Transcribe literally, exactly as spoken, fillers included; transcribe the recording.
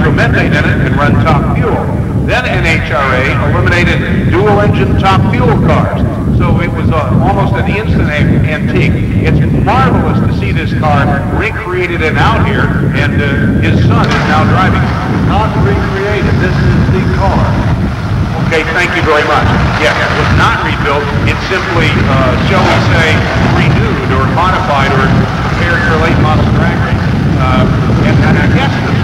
no methane in it and run top fuel. Then N H R A eliminated dual-engine top fuel cars. So it was uh, almost an instant antique. It's marvelous to see this car recreated and out here, and uh, his son is now driving it. Not recreated. This is the car. Okay, thank you very much. Yes, it was not rebuilt. It's simply, uh, shall we say, renewed or modified or prepared for late model drag race. Uh, and, and I guess the